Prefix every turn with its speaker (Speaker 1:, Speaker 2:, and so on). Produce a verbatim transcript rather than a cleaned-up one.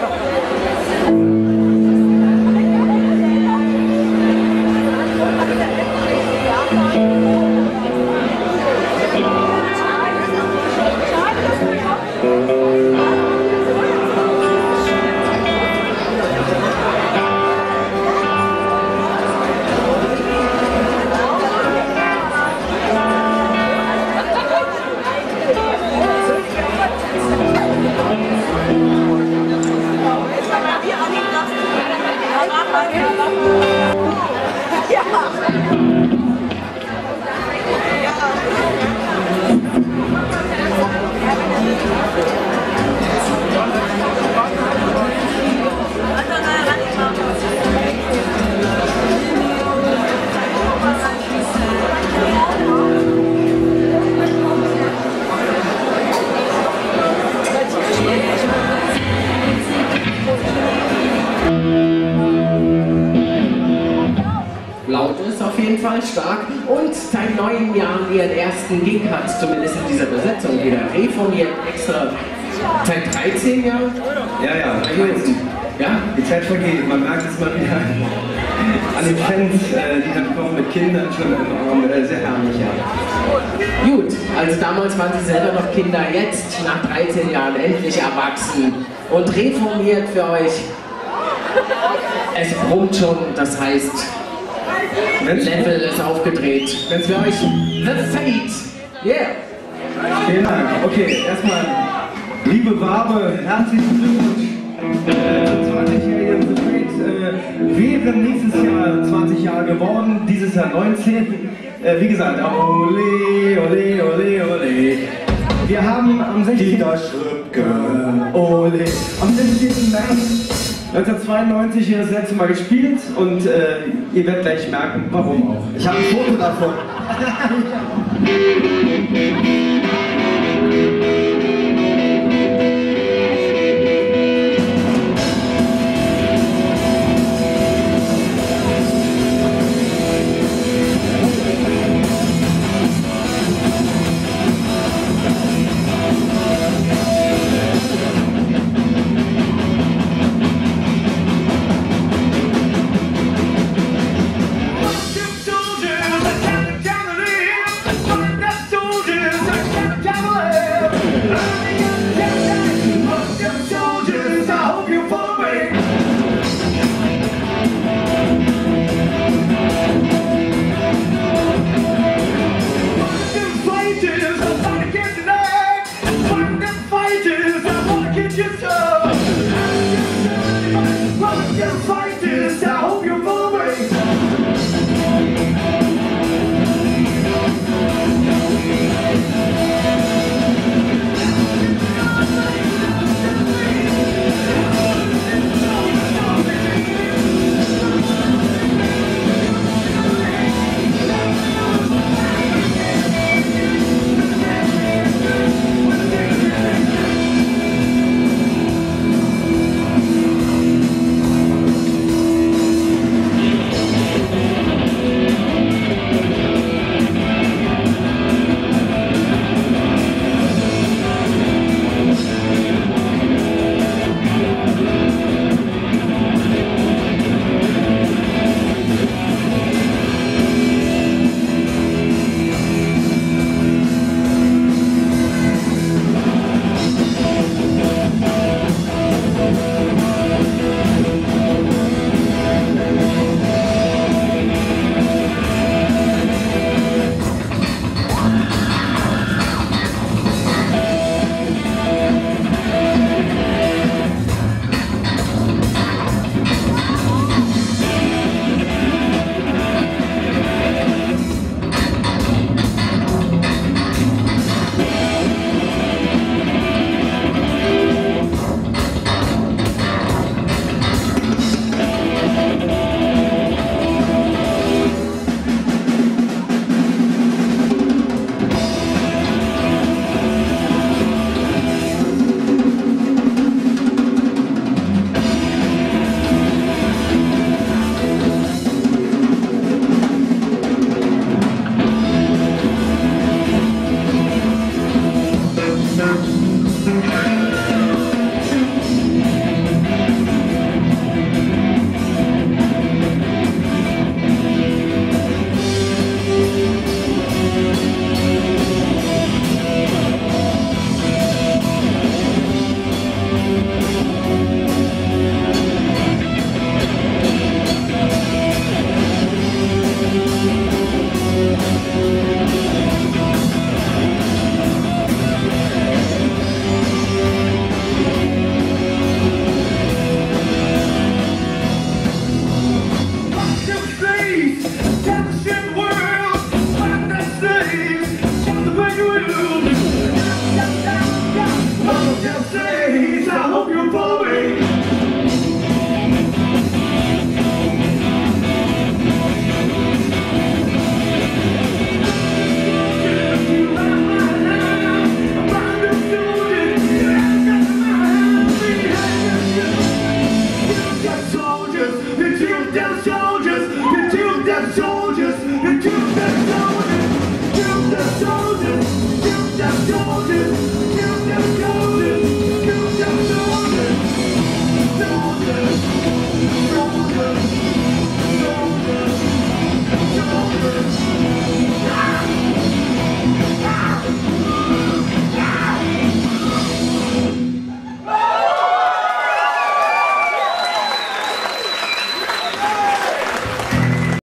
Speaker 1: Stark und seit neun Jahren ihren ersten Gig hat, zumindest in dieser Besetzung wieder reformiert, extra seit dreizehn Jahren?
Speaker 2: Ja, ja, gut.
Speaker 1: Ja?
Speaker 2: Die Zeit vergeht, man merkt es mal wieder an den Fans, die dann kommen mit Kindern schon im Raum, sehr herrlich, ja.
Speaker 1: Gut, also damals waren Sie selber noch Kinder, jetzt nach dreizehn Jahren endlich erwachsen und reformiert für euch. Es brummt schon, das heißt, Level ist aufgedreht. Wenn's für euch The Fate. Yeah.
Speaker 2: Vielen Dank. Okay, erstmal, liebe Barbe, herzlichen Glückwunsch äh, zum zwanzigjährigen The Fate. Äh, wären nächstes Jahr zwanzig Jahre geworden, dieses Jahr neunzehn. Äh, wie gesagt, ole, ole, ole, ole. Wir haben am sechzehnten Ole, am sechzehnten März neunzehnhundertzweiundneunzig hier das letzte Mal gespielt und äh, ihr werdet gleich merken, warum auch. Ich habe ein Foto davon. Just